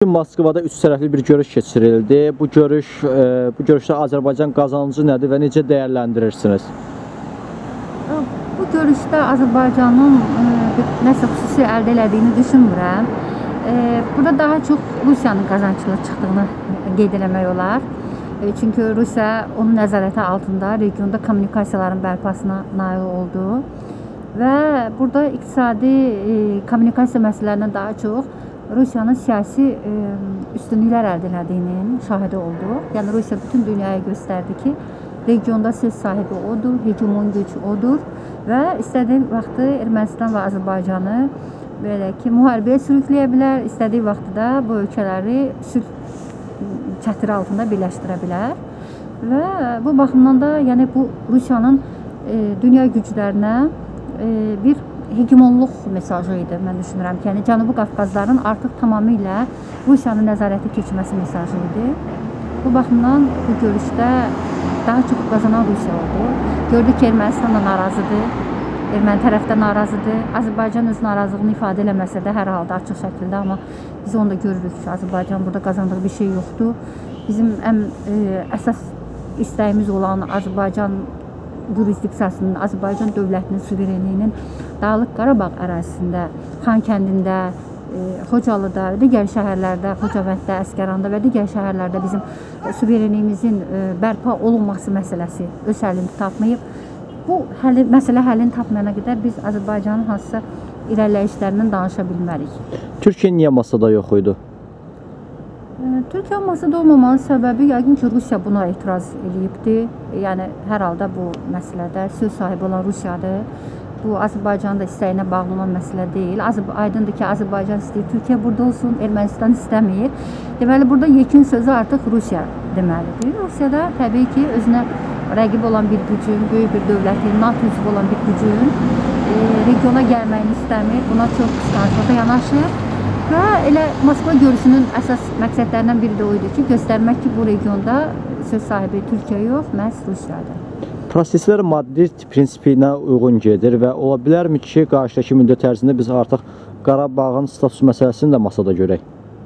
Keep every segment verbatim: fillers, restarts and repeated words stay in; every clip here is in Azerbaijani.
Moskvada üç tərəfli bir görüş keçirildi. Bu görüş, e, bu görüşdə Azərbaycan qazancı nədir və necə dəyərləndirirsiniz? Bu görüşdə Azərbaycanın e, nəsə xüsusi əldə elədiyini düşünmürəm. E, burada daha çox Rusiyanın qazanclı çıxdığını qeyd eləmək olar. E, çünki Rusiya onun nəzarəti altında regionda kommunikasiyaların bərpasına nail oldu. Və burada iqtisadi e, kommunikasiya məsələlərindən daha çox Rusiyanın siyasi e, üstünlüklər əldə elədiyinin şahidi oldu. Yəni Rusiya bütün dünyaya göstərdi ki, regionda söz sahibi odur, hegemon güc odur və istədiyi vaxtı Ermənistan və Azərbaycanı belə ki, müharibəyə sürükləyə bilər, istədiyi vaxtı da bu ölkələri sülh çətiri altında birləşdirə bilər. Və bu baxımdan da yəni bu Rusiyanın e, dünya güclərinə e, bir hegemonluq mesajı idi, mən düşünürəm ki, yəni Cənubi Qafqazların artıq tamamilə Rusiyanın nəzarəti keçməsi mesajı idi. Bu baxımdan bu görüşdə daha çox qazanan Rusiya oldu. Gördük ki, Ermənistan da narazıdır, erməni tərəfdə narazıdır. Azərbaycan öz narazılığını ifadə eləməsə də hər halda açıq şəkildə, amma biz onu da görürük ki, Azərbaycan burada qazandığı bir şey yoxdur. Bizim ən e, əsas istəyimiz olan Azərbaycan yurisdiksiyasının, Azərbaycan dövlətinin suverenliyinin Dağlıq Qarabağ ərazisində, Xankəndində, e, Xocalıda, digər şəhərlərdə, Xocavənddə, Əsgəranda və digər şəhərlərdə bizim suverenliyimizin e, bərpa olunması məsələsi öz həllini tapmayıb. Bu həli, məsələ həllini tapmayana qədər biz Azərbaycanın hansısa irəliləyişlərindən danışa bilmərik. Türkiyə niyə masada yox idi? Türkiyə masada olmamanın səbəbi yəqin ki, Rusiya buna etiraz edibdi. Yəni, hər halda bu məsələdə söz sahibi olan Rusiyadır. Bu, Azərbaycanın da istəyinə bağlı olan məsələ deyil. Aydındır ki, Azərbaycan istəyir, Türkiyə burada olsun, Ermənistan istəmir. Deməli, burada yekun sözü artıq Rusiya deməlidir. Rusiyada təbii ki, özünə rəqib olan bir gücün, böyük bir dövlətin, NATO üzvü olan bir gücün e, regiona gəlməyini istəmir. Buna çox qısqanclıqla yanaşır. Və elə Moskva görüşünün əsas məqsədlərindən biri də o idi ki, göstərmək ki, bu regionda söz sahibi Türkiyə yox, məhz Rusiyadır. Proseslər Madrid prinsipinə uyğun gedir və ola bilərmi ki, qarşıdakı müddət ərzində biz artıq Qarabağın status məsələsini də masada görək?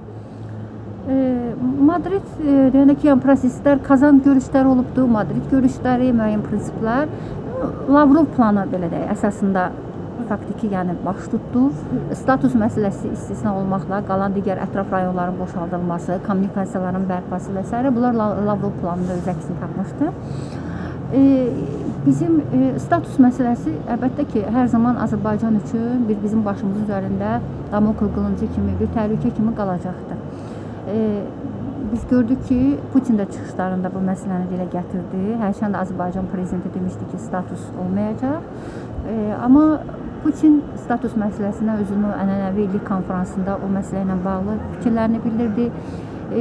E, Madrid, e, yəni ki, yəni proseslər, Kazan görüşləri olubdur, Madrid görüşləri, müəyyən prinsiplər, Lavrov planı belə deyək, əsasında faktiki, yəni baş tutdu. Status məsələsi istisna olmaqla qalan digər ətraf rayonların boşaldılması, kommunikasiyaların bərpası və s. bunlar Lavrov planında öz əksini tapmışdı. E, bizim e, status məsələsi əlbəttə ki, hər zaman Azərbaycan üçün bir bizim başımızın üzərində Damokl qılıncı kimi, bir təhlükə kimi qalacaqdır. E, biz gördük ki, Putin də çıxışlarında bu məsələni dilə gətirdi. Hərçəndə Azərbaycan prezidenti demişdi ki, status olmayacaq. E, amma Putin status məsələsinə özünü ənənəvi illik konferansında o məsələ ilə bağlı fikirlərini bildirdi. E,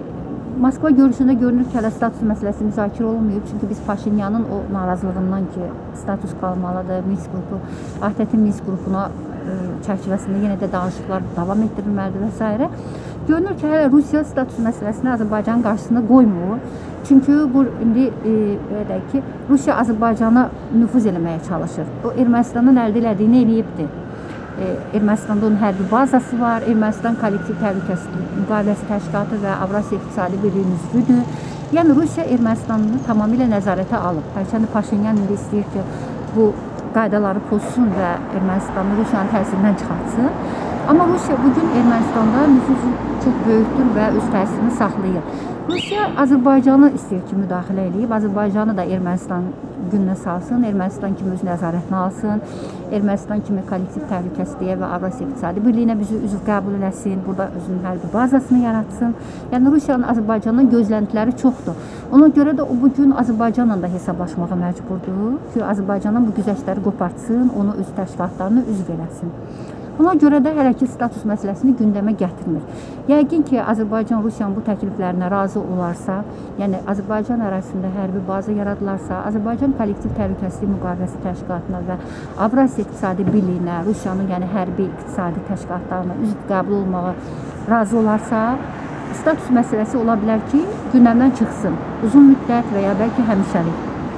Moskva görüşündə görünür ki, hələ status məsələsi müzakirə olunmayıb. Çünki biz Paşinyanın o narazılığından ki, status qalmalıdır, Minsk qrupu, ATƏT-in Minsk qrupuna e, çərçivəsində yenə də danışıqlar davam etdirilməlidir və s. Görünür ki, hələ Rusiya status məsələsini Azərbaycanın qarşısında qoymur. Çünki bu indi e, ki, Rusiya Azərbaycana nüfuz eləməyə çalışır. O Ermənistanın əldə elədiyini eləyibdir. E, Ermənistanda onun hərbi bazası var, Ermənistan kollektiv təhlükəsizlik müqaviləsi təşkilatı və Avrasiya İqtisadi Birliyinin üzvüdür. Yəni Rusiya Ermənistanını tamamilə nəzarətə alıb. Hərçəndə Paşinyan indi istəyir ki, bu qaydaları pozsun və Ermənistanı Rusiyanın təsirindən çıxartsın. Amma Rusiya bugün Ermənistanda nüfuzu çox böyükdür və öz təsirini saxlayır. Rusiya Azərbaycanı istəyir ki, müdaxilə edib, Azərbaycanı da Ermənistan gününə salsın, Ermənistan kimi öz nəzarətinə alsın, Ermənistan kimi kollektiv təhlükəsizliyə və Avrasiya İqtisadi Birliyinə bizi üzv qəbul eləsin, burada özünün hərbi bazasını yaratsın. Yəni Rusiyanın Azərbaycandan gözləntiləri çoxdur. Ona görə də o bugün Azərbaycanla da hesablaşmağa məcburdur ki, Azərbaycandan bu güzəştləri qopartsın, onu öz təşkilatlarına üzv eləsin. Buna görə də hələ ki, status məsələsini gündəmə gətirmir. Yəqin ki, Azərbaycan Rusiyanın bu təkliflərinə razı olarsa, yəni Azərbaycan ərazisində hərbi baza yaradılarsa, Azərbaycan kollektiv təhlükəsizlik müqaviləsi təşkilatına və Avrasiya İqtisadi Birliyinə, Rusiyanın yəni hərbi iqtisadi təşkilatlarına üzv qəbul olmağa razı olarsa, status məsələsi ola bilər ki, gündəmdən çıxsın, uzun müddət və ya bəlkə həmişəlik.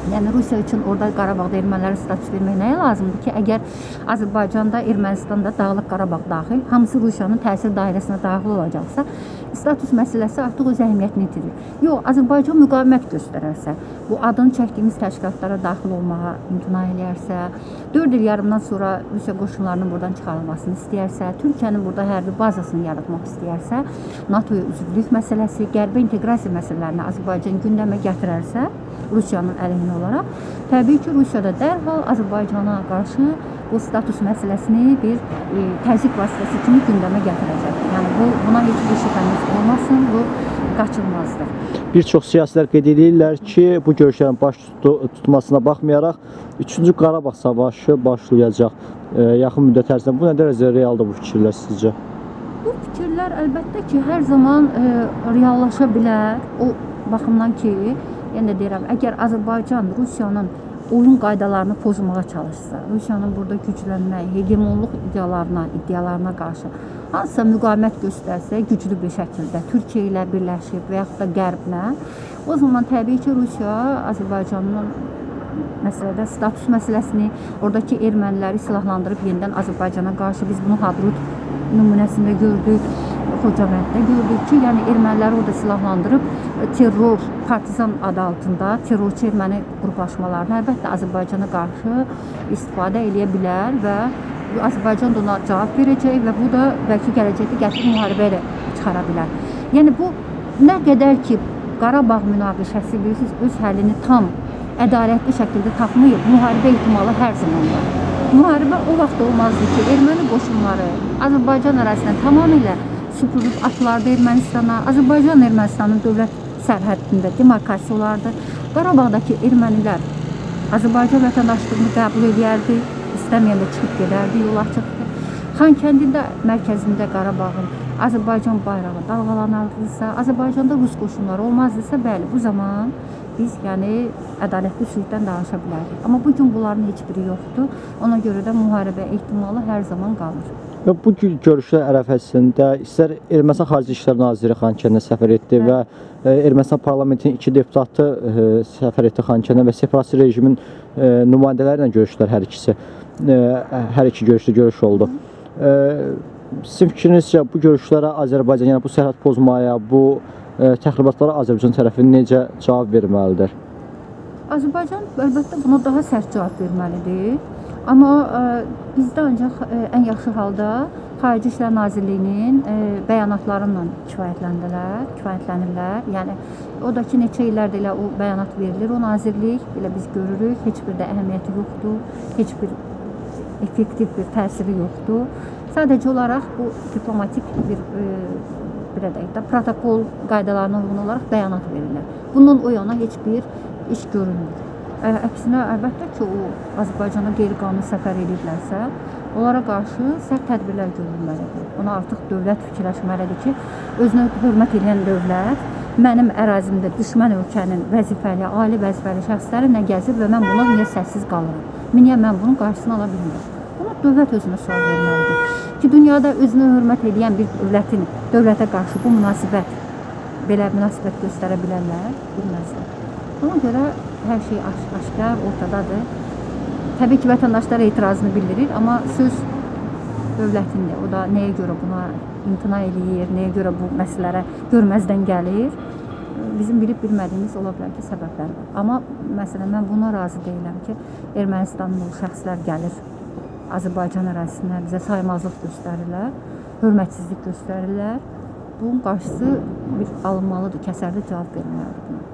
Yəni Rusiya üçün orada Qarabağda ermənilərə status vermək nəyə lazımdır ki, əgər Azərbaycanda, Ermənistanda Dağlıq Qarabağ daxil, hamısı Rusiyanın təsir dairəsinə daxil olacaqsa, status məsələsi artıq öz əhəmiyyətini itirir. Yox, Azərbaycan müqavimət göstərərsə, bu adını çəkdiyimiz təşkilatlara daxil olmağa imtina edərsə, dörd il yarımdan sonra Rusiya qoşunlarının buradan çıxarılmasını istəyərsə, Türkiyənin burada hərbi bazasını yaratmaq istəyərsə, NATOya üzvlük məsələsi, Qərbə inteqrasiya məsələlərini Azərbaycan gündəmə gətirərsə, Rusiyanın əleyhinə olaraq, təbii ki, Rusiyada dərhal Azərbaycana qarşı bu status məsələsini bir e, təzyiq vasitəsi kimi gündəmə gətirəcək. Yəni bu, buna heç bir şübhəmiz olmasın, bu qaçılmazdır. Bir çox siyasilər qeyd edirlər ki, bu görüşlərin baş tutmasına baxmayaraq üçüncü Qarabağ savaşı başlayacaq e, yaxın müddət ərzində. Bu nə dərəcədə realdır bu fikirlər sizcə? Bu fikirlər əlbəttə ki, hər zaman e, reallaşa bilər. O baxımdan ki, yəni də deyirəm, əgər Azərbaycan Rusiyanın oyun qaydalarını pozmağa çalışsa, Rusiyanın burada güclənmək, hegemonluq iddialarına, iddialarına qarşı hansısa müqavimət göstərsə, güclü bir şəkildə Türkiyə ilə birləşib və yaxud da Qərblə, o zaman təbii ki, Rusiya Azərbaycanın məsələdə status məsələsini, oradakı erməniləri silahlandırıb yenidən Azərbaycana qarşı, biz bunu Hadrut nümunəsində gördük, Xocamənddə gördük ki, yəni erməniləri orada silahlandırıb terror, partizan adı altında terrorçu erməni qruplaşmalarını əlbəttə Azərbaycana qarşı istifadə edə bilər və Azərbaycan da ona cavab verəcək və bu da bəlkə gələcəkdə gətirib müharibə ilə çıxara bilər. Yəni bu nə qədər ki, Qarabağ münaqişəsi bilirsiniz, öz həllini tam ədalətli şəkildə tapmayıb, müharibə ehtimalı hər zaman var. Müharibə o vaxt olmazdı ki, erməni qoşunları Azərbaycan ərazisindən tamamilə süpürüb atılardı Ermənistana, Azərbaycan Ermənistanın dövlət sərhədində demarkasiya olardı. Qarabağdakı ermənilər Azərbaycan vətəndaşlığını qəbul edərdi, istəməyəndə çıxıb gedərdi, yol açıqdı. Xankəndində, mərkəzində Qarabağın Azərbaycan bayrağı dalğalanardısa, Azərbaycanda Rus qoşunları olmazdısa, bəli, bu zaman biz yəni ədalətli sülhdən danışa bilərdik. Amma bugün bunların heç biri yoxdur. Ona görə də müharibə ehtimalı hər zaman qalır. Və bu görüşlər ərəfəsində istər Ermənistan Xarici İşlər Naziri Xankəndə səfər etdi və Ermənistan parlamentinin iki deputatı səfər etdi Xankəndə və separatist rejimin nümayəndələri ilə görüşdülər hər ikisi. Hər iki görüşdə görüş oldu. Sizin fikrinizcə bu görüşlərə Azərbaycan, yəni bu sərhəd pozmaya, bu təxribatlara Azərbaycan tərəfi necə cavab verməlidir? Azərbaycan əlbəttə buna daha sərt cavab verməlidir. Amma ə, bizdə ancaq ə, ən yaxşı halda Xarici İşlər Nazirliyinin ə, bəyanatlarıyla kifayətləndilər, kifayətlənirlər. Yəni o da ki, neçə illərdə elə o bəyanat verilir, o nazirlik, belə biz görürük, heç bir də əhəmiyyəti yoxdur, heç bir effektiv bir təsiri yoxdur. Sadəcə olaraq bu diplomatik bir ə, belə deyək də, protokol qaydalarına uyğun olaraq bəyanat verirlər. Bundan o yana heç bir iş görünmür. Əksinə, əlbəttə ki, o Azərbaycana qeyri-qanuni səfər ediblərsə, onlara qarşı sərt tədbirlər görülməlidir. Ona artıq dövlət fikirləşməlidir ki, özünə hörmət edən dövlət mənim ərazimdə düşmən ölkənin vəzifəli, ali vəzifəli şəxsləri nə gəzir və mən buna niyə səssiz qalıram? Niyə mən bunun qarşısını ala bilmirəm? Buna dövlət özünə sual verməlidir. Ki, dünyada özünə hörmət edən bir dövlətin dövlətə qarşı bu münasibət, belə münasibət göstərə bilərlər, bilməzlər. Ona görə hər şey aş aşkar, ortadadır. Təbii ki, vətəndaşlar etirazını bildirir, amma söz dövlətindir. O da nəyə görə buna imtina eləyir, nəyə görə bu məsələlərə görməzdən gəlir. Bizim bilib-bilmədiyimiz ola bilər ki, səbəblər var. Amma məsələn, mən buna razı deyiləm ki, Ermənistanlı şəxslər gəlir Azərbaycan ərazisinə, bizə saymazlıq göstərirlər, hörmətsizlik göstərirlər. Bunun qarşısı bir alınmalıdır, kəsərli cavab verməlidir buna.